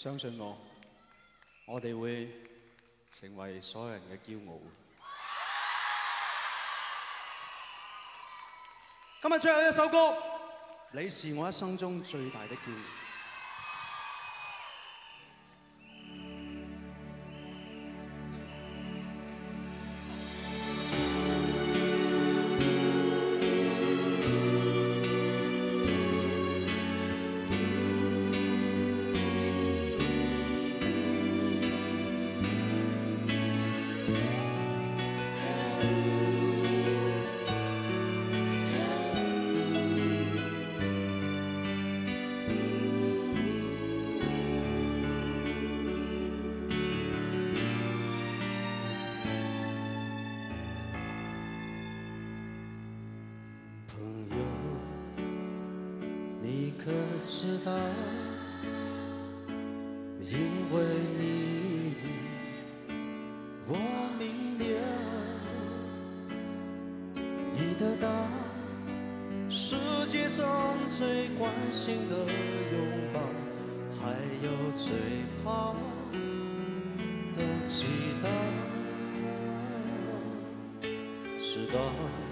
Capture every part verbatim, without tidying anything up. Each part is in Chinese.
相信我，我哋會成為所有人嘅驕傲。今日最後一首歌，你是我一生中最大的驕傲。 知道，因为你，我明了，你得到世界上最关心的拥抱，还有最好的祈祷，直到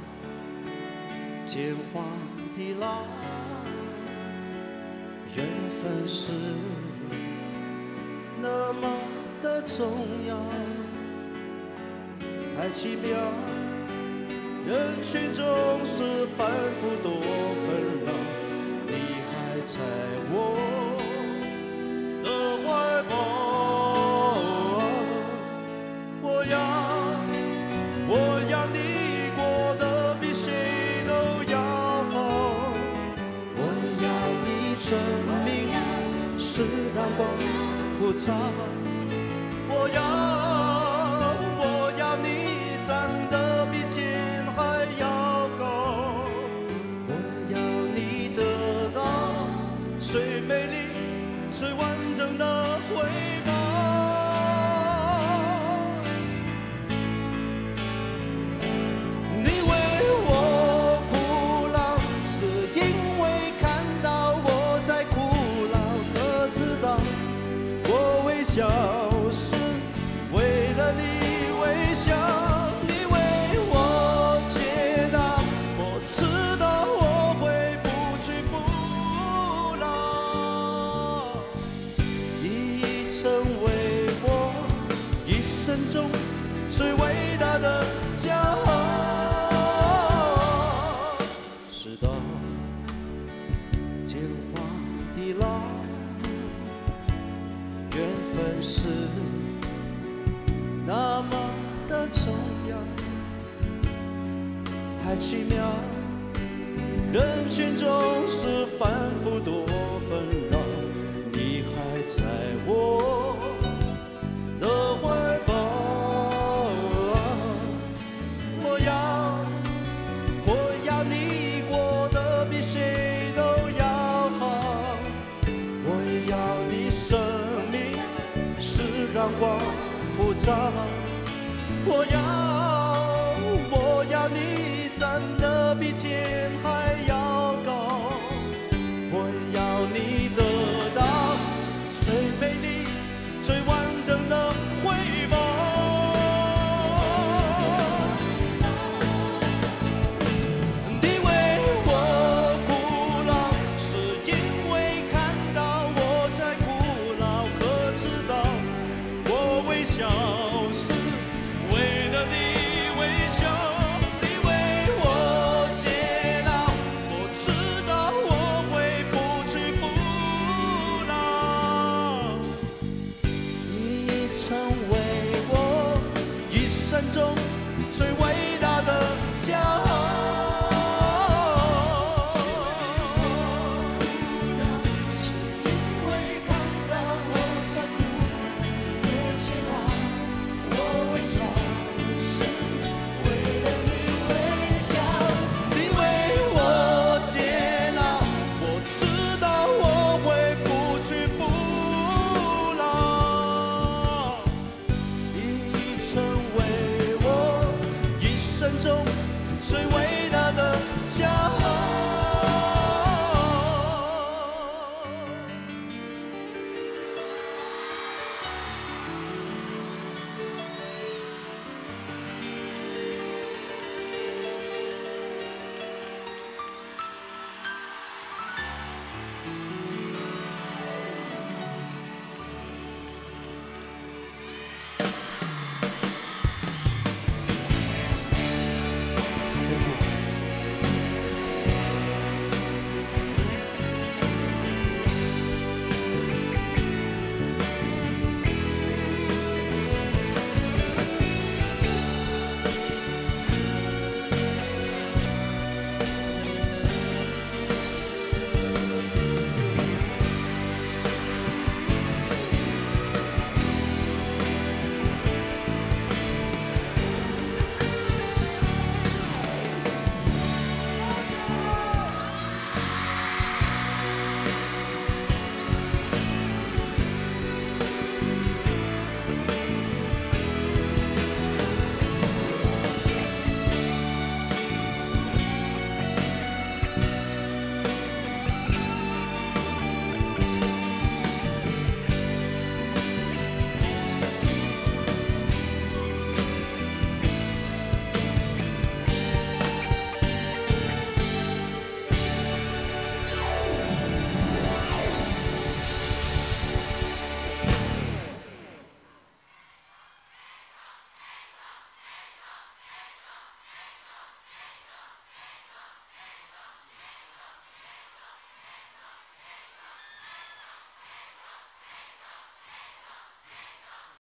天荒地老。 缘分是那么的重要，太奇妙。人群中是反复多纷扰，你还在我的怀抱。我要，我要你过得比谁都要好。我要你生。 是阳光普照，我要我要你站得比天还要高，我要你得到最美丽、最完整的回报。你为我哭闹，是因为看到我在哭。 我微笑是为了你微笑，你为我接纳，我知道我会不屈不挠，你成为我一生中最伟大的骄傲。直到天荒地老。 缘分是那么的重要，太奇妙。人群中是反复多纷扰，你还在我的怀抱。我要，我要你过得比谁都要好，我要你生。 阳光普照，我要我要你站得比天还要高，我要你得到最美丽、最完整的回报。你为我哭闹，是因为看到我在哭闹，可知道？ 微笑是为了你微笑，你为我接纳，我知道我会不屈不挠。你成为我一生中最伟大的骄傲。